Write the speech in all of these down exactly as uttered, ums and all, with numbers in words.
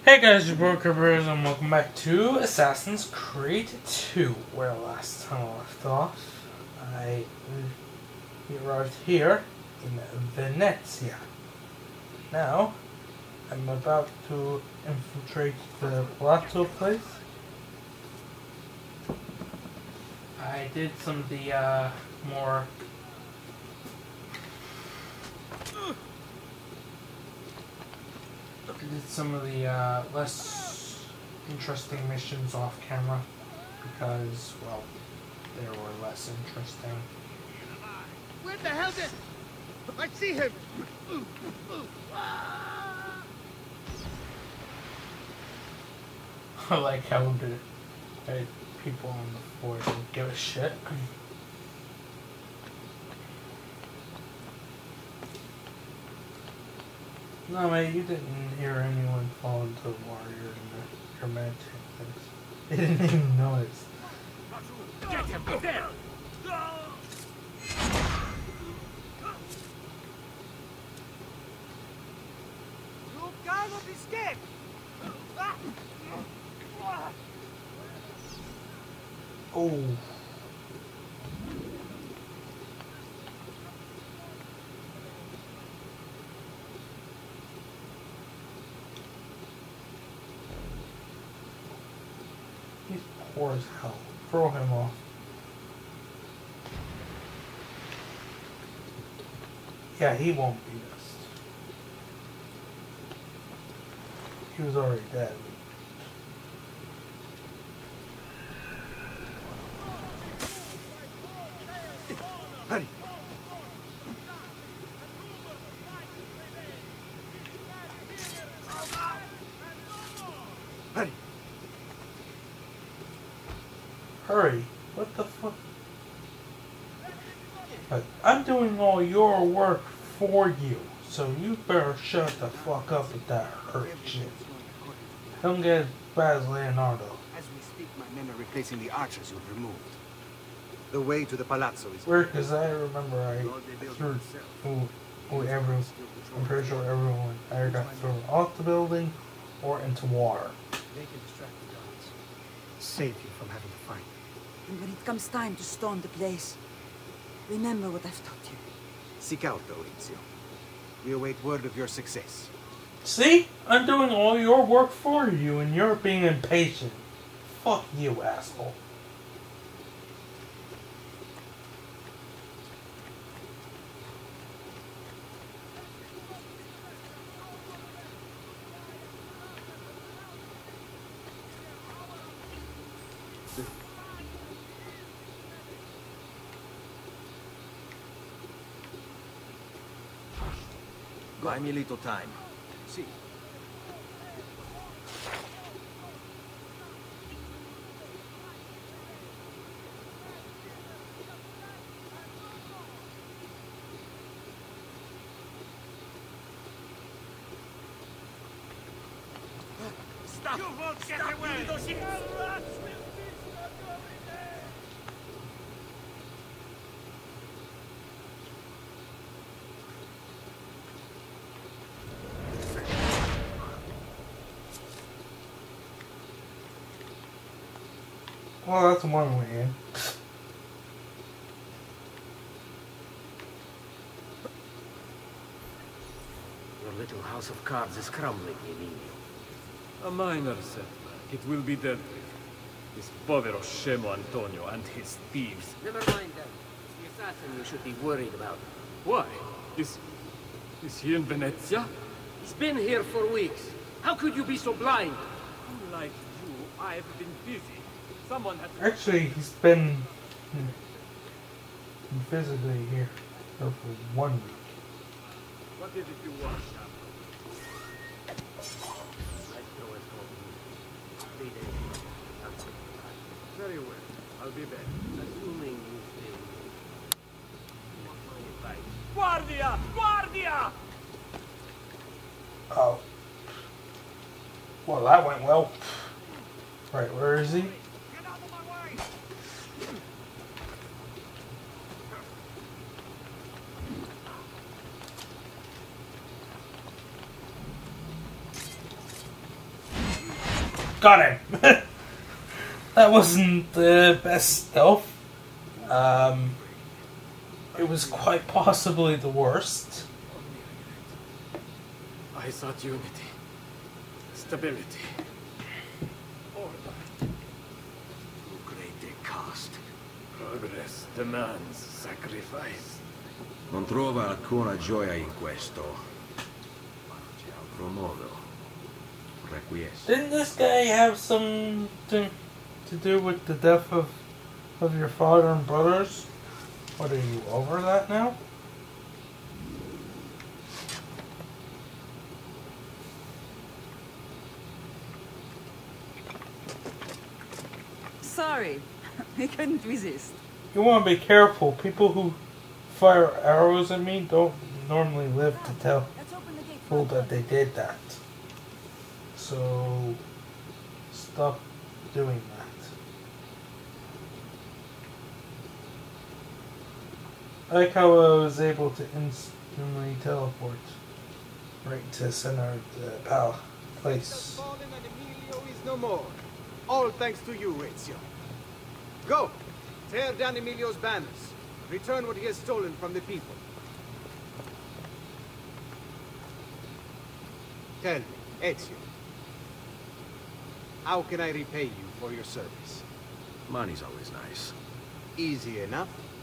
Hey guys, your Broker Bears and welcome back to Assassin's Creed two, where last time I left off, I we arrived here in Venezia. Now, I'm about to infiltrate the Palazzo place. I did some of the uh, more I did some of the uh, less interesting missions off camera because, well, they were less interesting. Where the hell did I see him? I like how the uh, people on the floor don't give a shit. No, mate, you didn't hear anyone fall into the water in the hermetic things. They didn't even notice. Get him there! You cannot escape! Oh. He's poor as hell. Throw him off. Yeah, he won't be missed. He was already dead. Hurry! Hurry! Hurry. What the fuck? But I'm doing all your work for you, so you better shut the fuck up with that hurt shit. Don't get as bad as Leonardo. As we speak, my men are replacing the archers you've removed. The way to the palazzo is Weird, because I remember I threw who, who everyone, I'm pretty sure everyone either got thrown off the building or into water. They can distract the guards. Save you from having to fight. And when it comes time to storm the place, remember what I've taught you. Seek out Maurizio. We await word of your success. See? I'm doing all your work for you and you're being impatient. Fuck you, asshole. Buy me a little time. See. Stop! You won't get away! Well, that's one way in. Your little house of cards is crumbling, Emilio. A minor setback. It will be dealt with. This povero scemo Antonio and his thieves. Never mind them. It's the assassin you should be worried about. Why? Is... is he in Venezia? He's been here for weeks. How could you be so blind? Unlike you, I've been busy. Someone has... Actually, he's been hmm, physically here for one week. What is it you want, Sham? Three days. Very well. I'll be back. Assuming you stay. What's my advice? Guardia! Guardia! Oh. Well, that went well. Right, where is he? Get out of my way! got him. That wasn't the best stealth. Um, it was quite possibly the worst. I sought unity, stability, order. Too great a cost. Progress demands sacrifice. Non trova alcuna gioia in questo. Altro modo. Requiesce. Didn't this guy have something to do with the death of of your father and brothers? What, are you over that now? Sorry, I couldn't resist. You want to be careful. People who fire arrows at me don't normally live to tell Let's open the gate. people that they did that. So stop doing that. I like how I was able to instantly teleport right to the center of the pal place. Fallen and Emilio is no more. All thanks to you, Ezio. Go! Tear down Emilio's banners. Return what he has stolen from the people. Tell me, Ezio. How can I repay you for your service? Money's always nice. Easy enough.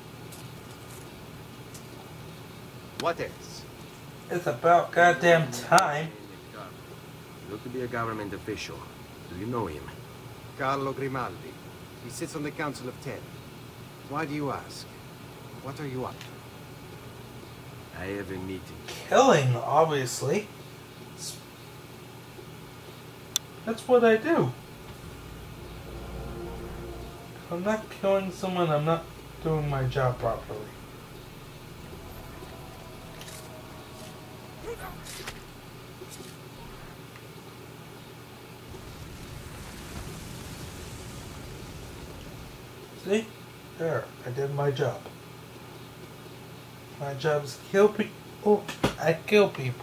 What else? It's about goddamn time. You look to be a government official. Do you know him? Carlo Grimaldi. He sits on the Council of Ten. Why do you ask? What are you up to? I have a meeting. Killing, obviously. That's what I do. If I'm not killing someone, I'm not doing my job properly. See? There, I did my job. My job is to kill people. I kill people.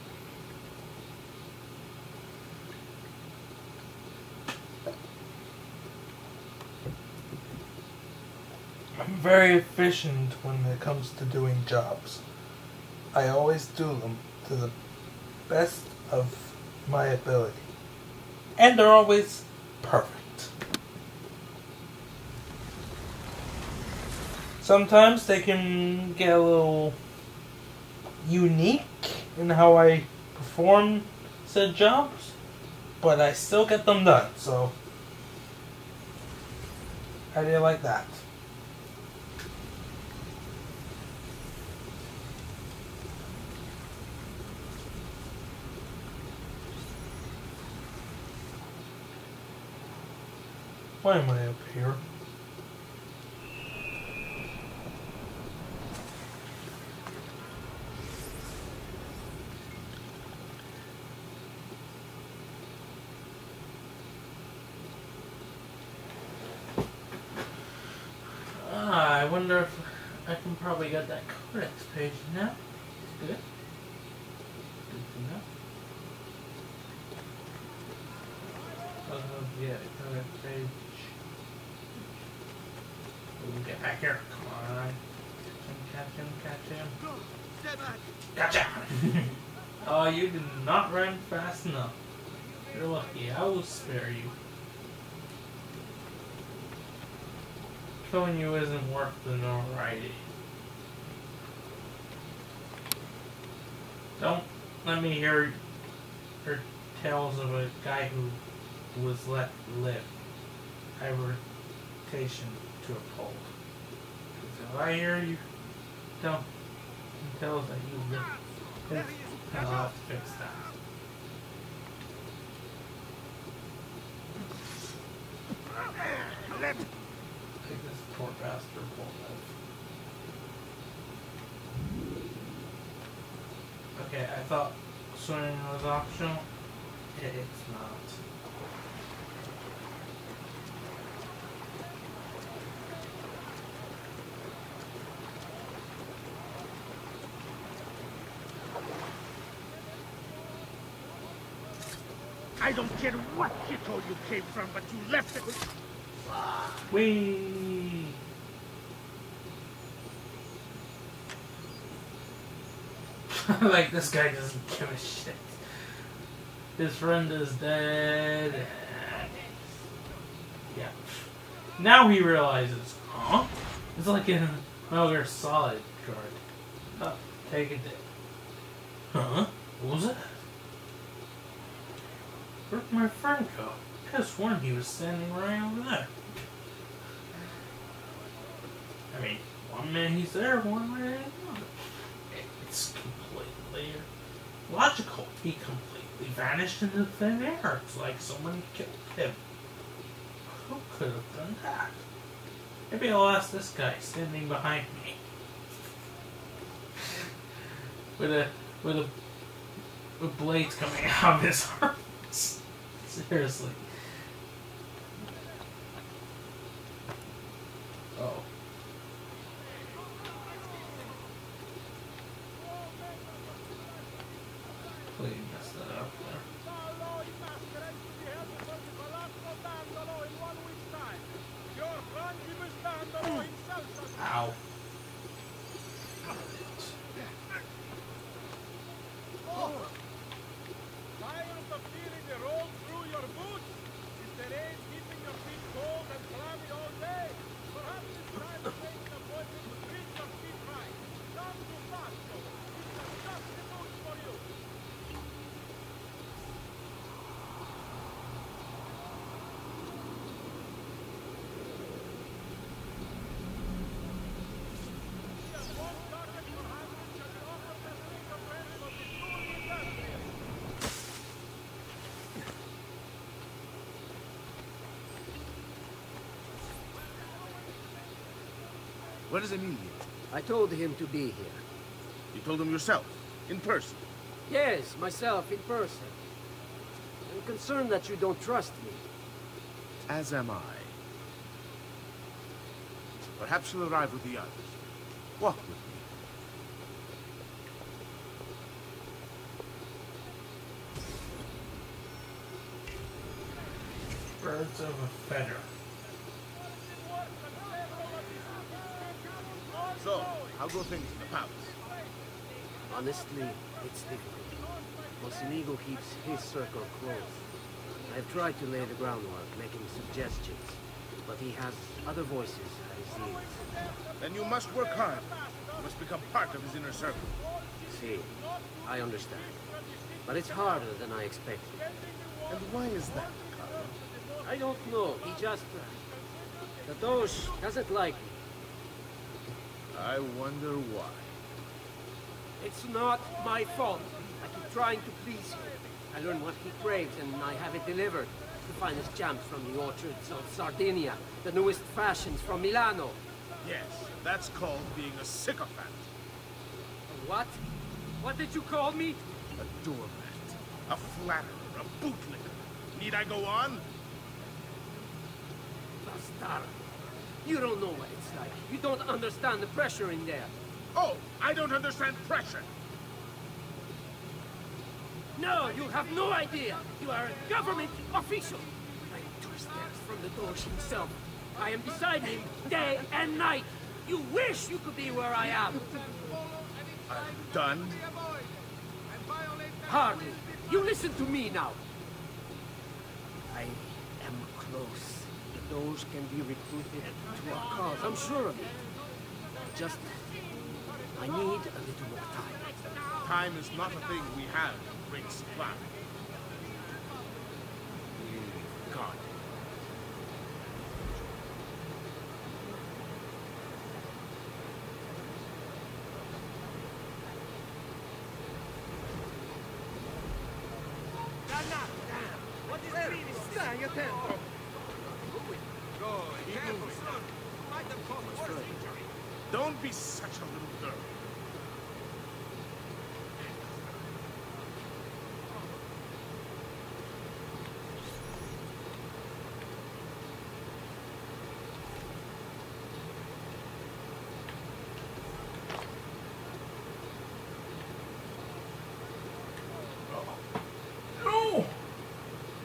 I'm very efficient when it comes to doing jobs. I always do them to the best of my ability. And they're always perfect. Sometimes they can get a little unique in how I perform said jobs, but I still get them done, so how do you like that? Why am I up here? Ah, I wonder if I can probably get that codex page now. Good. Good to know. Uh, yeah, codex page. Ooh, get back here. Come on. Catch him, catch him, catch him. Gotcha! Oh, you did not run fast enough. You're lucky. I will spare you. Killing you isn't worth the notoriety. Don't let me hear your tales of a guy who was let live. I have a reputation to uphold. If I hear you tell tales that you live, I'll have to fix that. Take this poor bastard alive. Okay, I thought swimming was optional. It, it's not. I don't care what shithole you came from, but you left it. Whee! Like, this guy doesn't give a shit. His friend is dead. Yeah. Now he realizes, huh? It's like in Metal Gear Solid card. Oh, take it. Huh? What was it? Where'd my friend go? I could have sworn he was standing right over there. I mean, one minute he's there, one minute he's not. It's completely logical. He completely vanished into thin air. It's like someone killed him. Who could have done that? Maybe I'll ask this guy standing behind me. with a with a with blades coming out of his arms. Seriously. Oh. Please mess that up there. Ow. Where is Emilio? I told him to be here. You told him yourself, in person. Yes, myself in person. I'm concerned that you don't trust me. As am I. Perhaps you'll arrive with the others. Walk with me. Birds of a feather. So, how go things in the palace? Honestly, it's difficult. Mocenigo keeps his circle close. I've tried to lay the groundwork, making suggestions, but he has other voices at his ears. Then you must work hard. You must become part of his inner circle. See, I understand. But it's harder than I expected. And why is that, Carlo? I don't know. He just... Uh, the Doge doesn't like me. I wonder why. It's not my fault. I keep trying to please him. I learn what he craves and I have it delivered. The finest jams from the orchards of Sardinia. The newest fashions from Milano. Yes, that's called being a sycophant. What? What did you call me? A doormat. A flatterer. A bootlicker. Need I go on? Bastardo. You don't know what it's like. You don't understand the pressure in there. Oh, I don't understand pressure. No, you have no idea. You are a government official. I am two steps from the Doge himself. I am beside him day and night. You wish you could be where I am. I'm done. Hardly. You listen to me now. I am close. The Doge can be recruited to our cause. I'm sure of it. Just... I need a little more time. Time is not a thing we have in great supply. God. What is really stai attento? Don't be such a little girl. No!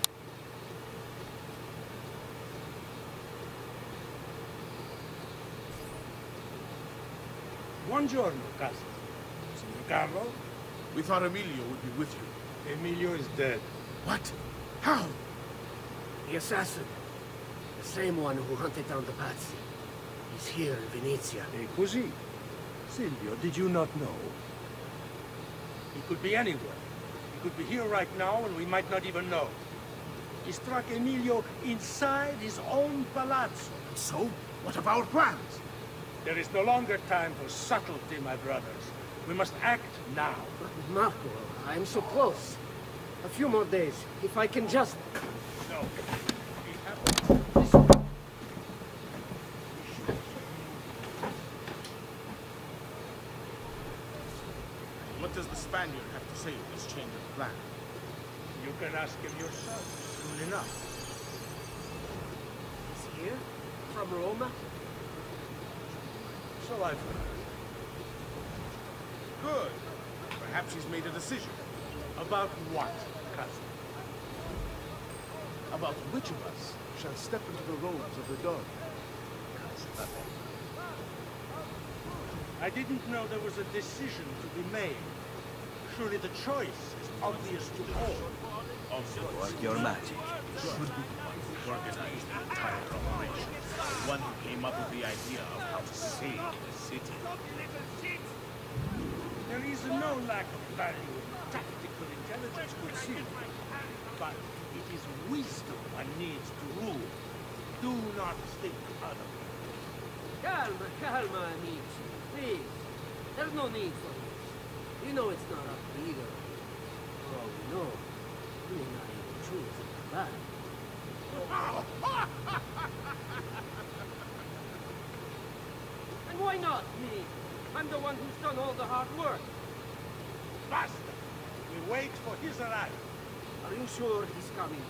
Buongiorno, cousin. Signor Carlo? We thought Emilio would be with you. Emilio is dead. What? How? The assassin. The same one who hunted down the Pazzi. He's here in Venezia. E così? Silvio, did you not know? He could be anywhere. He could be here right now and we might not even know. He struck Emilio inside his own palazzo. So? What of our plans? There is no longer time for subtlety, my brothers. We must act now. But Marco, I'm so close. A few more days, if I can just... No. It happens. What does the Spaniard have to say of this change of plan? You can ask him yourself soon enough. He's here? From Roma? So I've heard. Good. Perhaps he's made a decision. About what, cousin? About which of us shall step into the robes of the dog. I didn't know there was a decision to be made. Surely the choice is obvious to all. So work your magic. Should be the one who organized the entire operation. The one who came up with the idea of how to save the city. There is no lack of value in tactical intelligence, good seem. But it is wisdom one needs to rule. Do not think otherwise. Calma, calma, amici. Please. There's no need for this. You know it's not up to either. For all we know, we may not even choose that. And why not me? I'm the one who's done all the hard work. Basta! We wait for his arrival. Are you sure he's coming?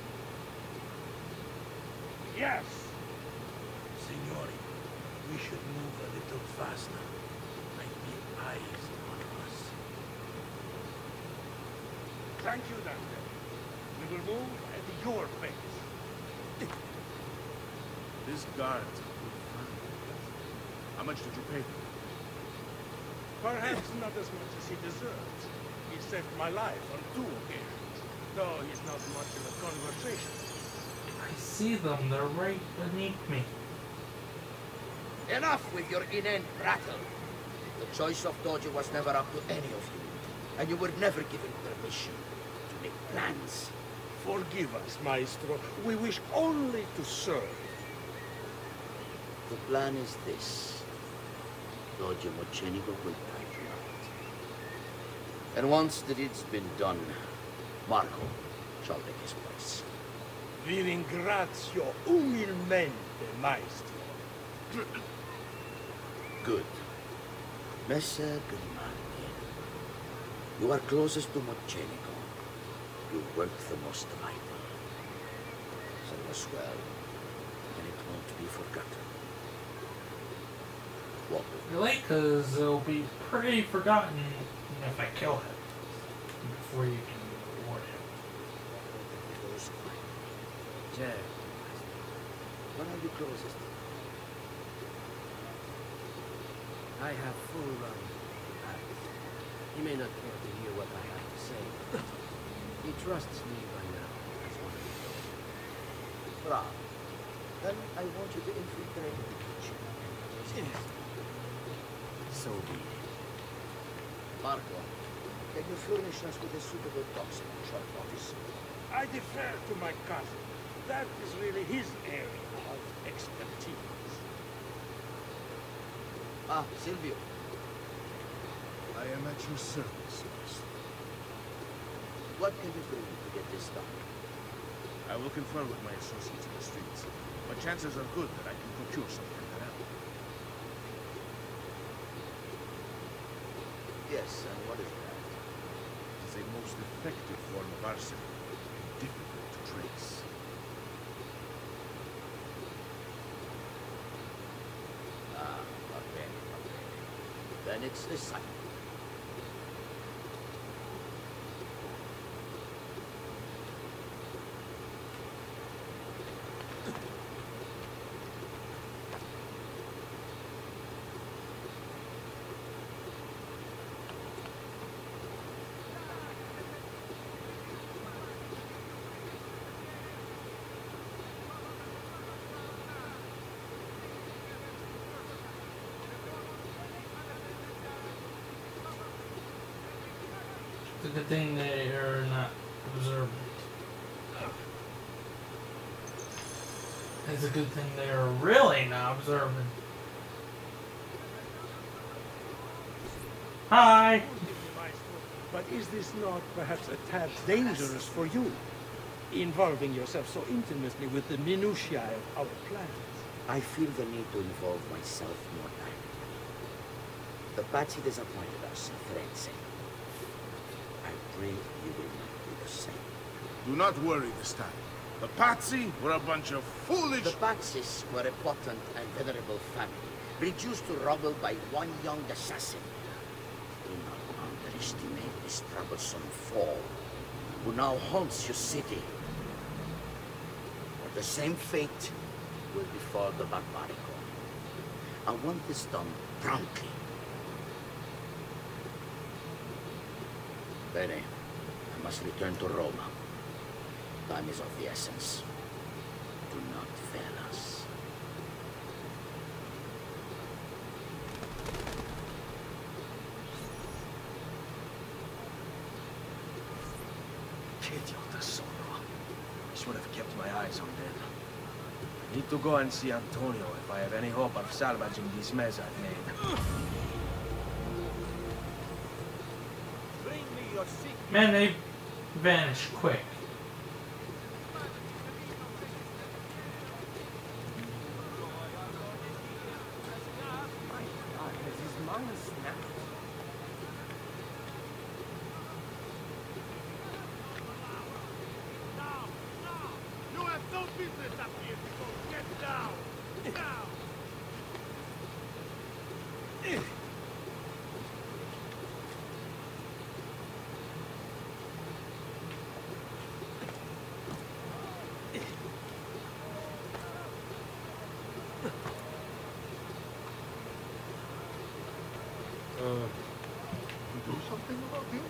Yes! Signori, we should move a little faster. Might be eyes on us. Thank you, Dante. We will move at your pace. This guard's a good friend. How much did you pay him? Perhaps not as much as he deserves. He saved my life on two occasions, though he's not much of a conversation. I see them, they're right beneath me. Enough with your inane prattle. The choice of Dojo was never up to any of you, and you were never given permission to make plans. Forgive us, Maestro. We wish only to serve. The plan is this. Dojo Mocenigo will die tonight. And once the deed's been done, Marco shall take his place. Vi ringrazio umilmente, Maestro. Good. Messer Grimaldi, you are closest to Mocenigo. You work the most vital. Serve us well, and it won't be forgotten. Walk with me. Really? Because it'll be pretty forgotten if I kill him before you can reward him. Jack. When are you closest? I have full run of the path. He may not care to hear what I have to say. He trusts me by now as one of his own. Bravo. Then I want you to infiltrate the kitchen. Yes. So be it. Marco, can you furnish us with a suitable box in the shop office? I defer to my cousin. That is really his area of expertise. Ah, Silvio. I am at your service, Master. What can you do to get this done? I will confer with my associates in the streets, but chances are good that I can procure some cantarelle. Yes, and what is that? It is a most effective form of arsenic, and difficult to trace. Ah, va bene, va bene. Then it's this side. It's a good thing they are not observant. It's a good thing they are really not observant. Hi! But is this not perhaps a tad dangerous for you? Involving yourself so intimately with the minutiae of our plans. I feel the need to involve myself more directly. The Patsy disappointed us in Firenze. I pray you will not do the same. Do not worry this time. The Patsy were a bunch of foolish... The Patsis were a potent and venerable family, reduced to rubble by one young assassin. Do not underestimate this troublesome foe, who now haunts your city. Or the same fate will befall the Barbarico. I want this done promptly. Bene, I must return to Roma. Time is of the essence. Do not fail us. Che idiota sono. I should have kept my eyes on them. I need to go and see Antonio if I have any hope of salvaging this mess I've made. Man, they vanish quick. You have no business up here, so get down! Down! Do something about him?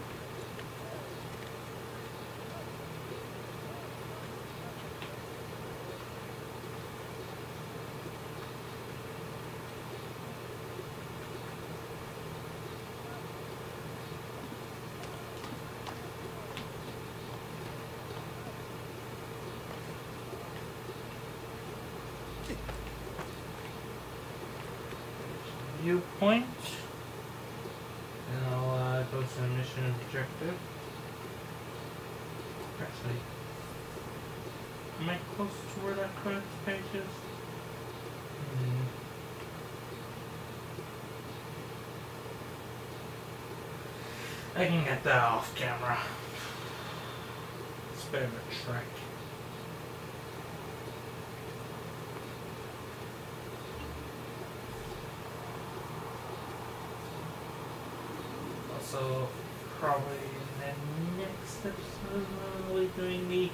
Viewpoint. And I'll uh, go to the mission objective. Actually, am I close to where that credits page is? Hmm. I can get that off camera. It's a bit of a trek. So probably in the next episode we'll be doing the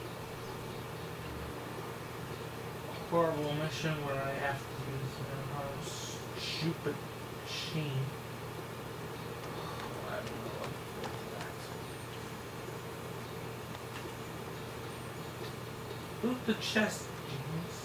horrible mission where I have to use another stupid machine. I don't know what to do with that. Loot the chest, genius.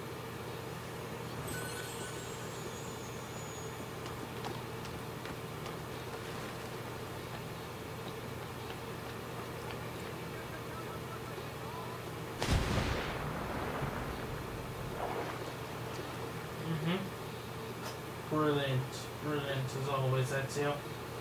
Brilliant, brilliant as always, Ezio.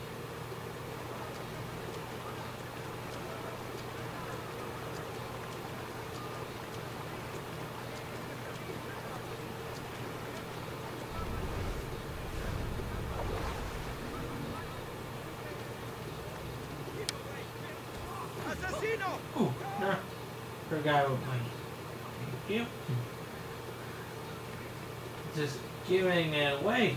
Ooh, nah. Forgot about money. Thank you. Just giving it away.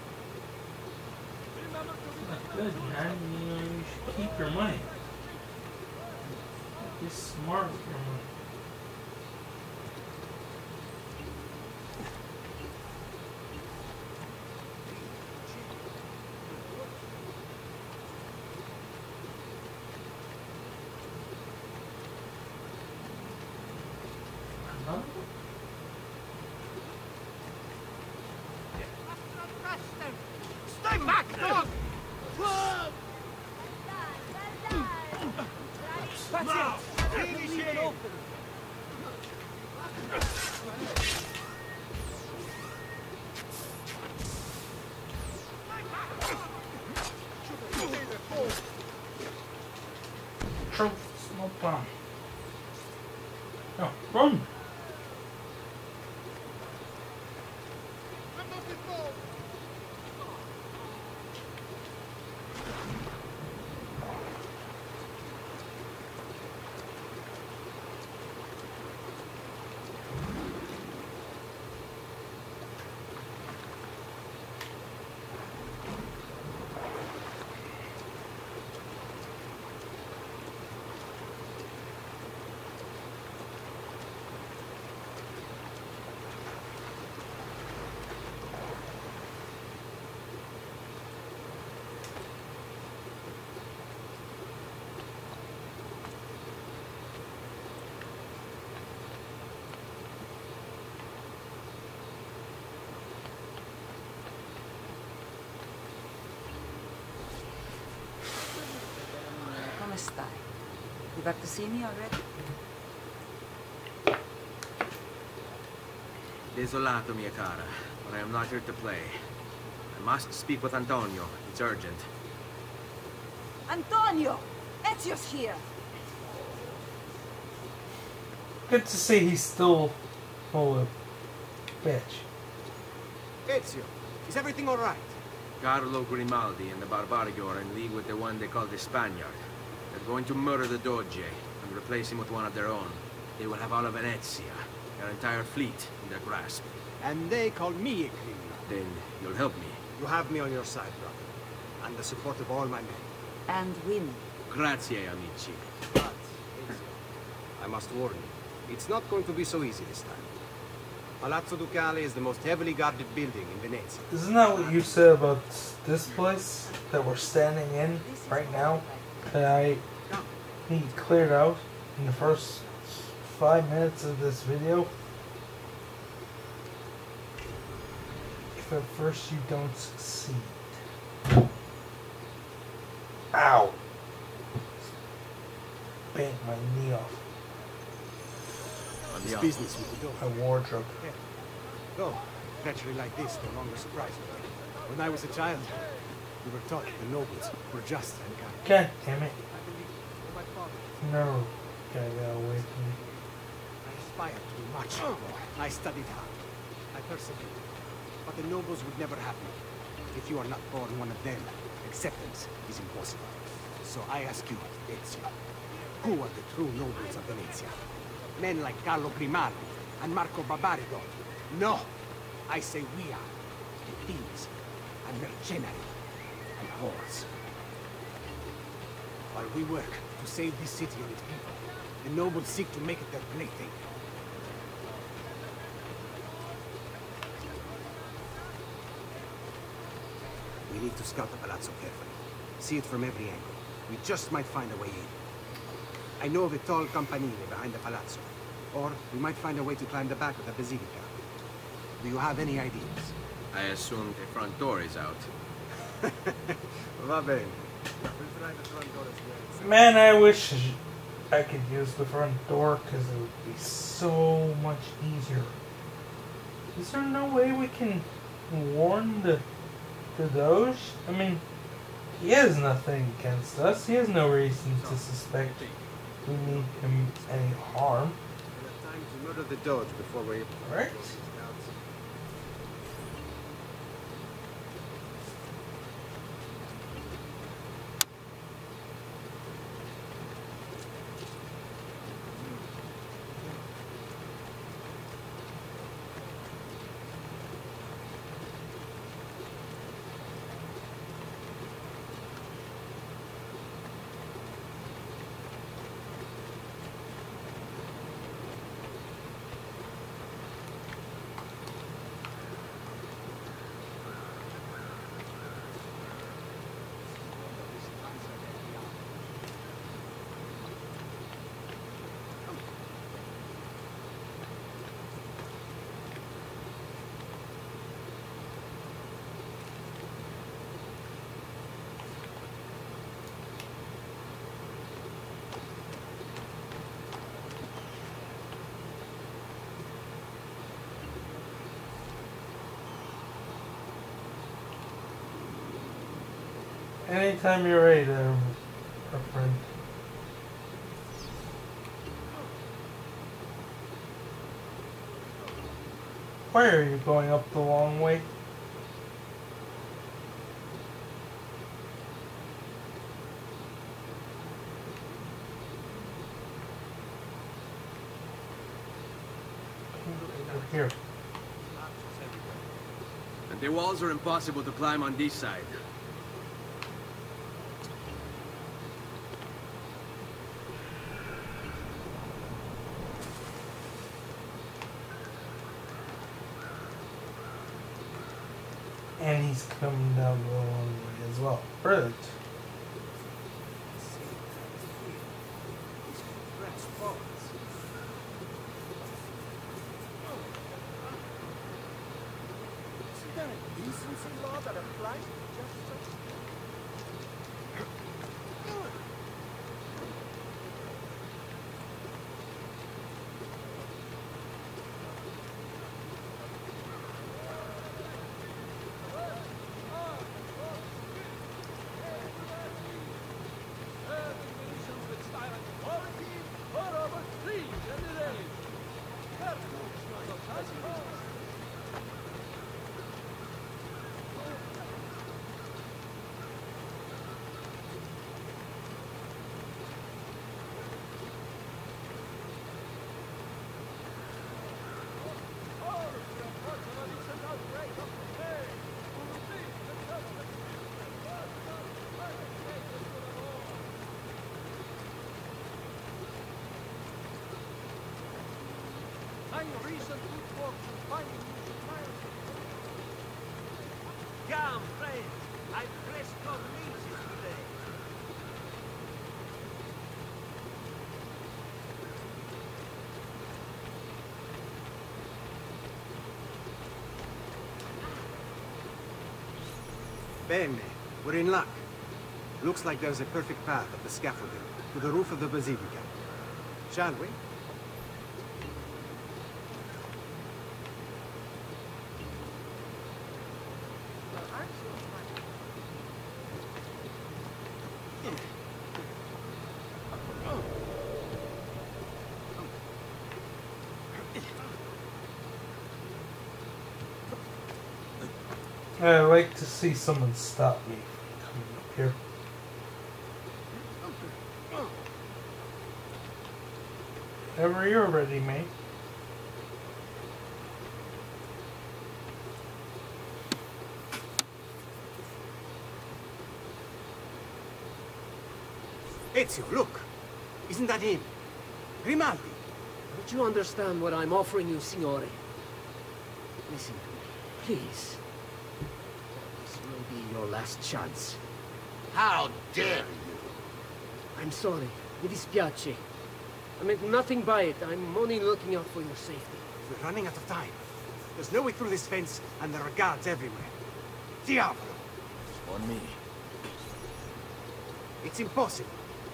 Not good, man. You know, you should keep your money. Be smart with your money. Another? Stay back, dog! That's Now, it! finish Leave it him! open! Truth, no problem. No, run! Come stai? You back to see me already? Desolato, mia cara, but I am not here to play. I must speak with Antonio. It's urgent. Antonio! Ezio's here! Good to see he's still full of bitch. Ezio, is everything all right? Carlo Grimaldi and the Barbarigo are in league with the one they call the Spaniard. They're going to murder the Doge and replace him with one of their own. They will have all of Venezia, their entire fleet, in their grasp. And they call me a criminal. Then you'll help me. You have me on your side, brother. And the support of all my men. And women. Grazie, amici. But, Ezio, I must warn you, it's not going to be so easy this time. Palazzo Ducale is the most heavily guarded building in Venezia. Isn't that what you said about this place that we're standing in right now? That I need cleared out in the first five minutes of this video? If at first you don't succeed. Ow! Bang my knee off. This business with the door. My wardrobe. Yeah. Though, treachery like this no longer surprises me. When I was a child, we were taught the nobles were just and kind. God damn it. I believe in my father. No. Gotta get away from me. I aspired to do much more. I studied hard. I persevered. But the nobles would never have me. If you are not born one of them, acceptance is impossible. So I ask you, Ezio, who are the true nobles of Venezia? Men like Carlo Grimaldi and Marco Barbarigo? No! I say we are. Thieves and mercenary and whores. While we work to save this city and its people, the nobles seek to make it their plaything. We need to scout the palazzo carefully. See it from every angle. We just might find a way in. I know of a tall campanile behind the palazzo. Or we might find a way to climb the back of the basilica. Do you have any ideas? I assume the front door is out. Va bene. We'll try the front door as well. Man, I wish I could use the front door because it would be so much easier. Is there no way we can warn the, the Doge? I mean, he has nothing against us. He has no reason to suspect we need him any harm. We have time to murder the Doge before we... Right? Anytime you're ready there, my friend. Why are you going up the long way? Over here. And the walls are impossible to climb on this side. And he's coming down the long way as well. Brilliant. Isn't there a decency law that applies to just such... Come, friends. I pressed your knees today. Bene, we're in luck. Looks like there's a perfect path up the scaffolding to the roof of the Basilica. Shall we? I'd like to see someone stop me from coming up here. Whenever you're ready, mate. Ezio, look! Isn't that him? Grimaldi! Don't you understand what I'm offering you, Signore? Listen to me, please. This will be your last chance. How dare you? I'm sorry. Mi dispiace. I meant nothing by it. I'm only looking out for your safety. We're running out of time. There's no way through this fence, and there are guards everywhere. Diavolo! On me. It's impossible.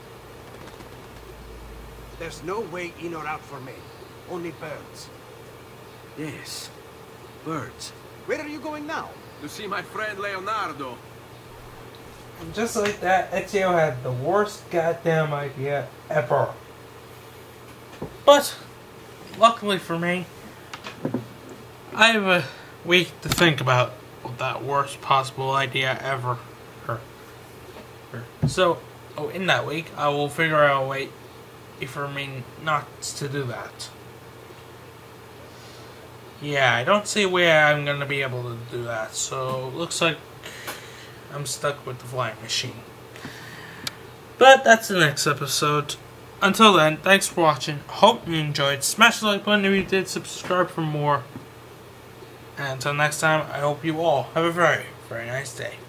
There's no way in or out for me. Only birds. Yes. Birds. Where are you going now? To see my friend Leonardo. And just like that, Ezio had the worst goddamn idea ever. But, luckily for me, I have a week to think about that worst possible idea ever. So, oh, in that week, I will figure out a way for me not to do that. Yeah, I don't see where I'm going to be able to do that, so looks like I'm stuck with the flying machine. But that's the next episode. Until then, thanks for watching. Hope you enjoyed. Smash the like button if you did. Subscribe for more. And until next time, I hope you all have a very, very nice day.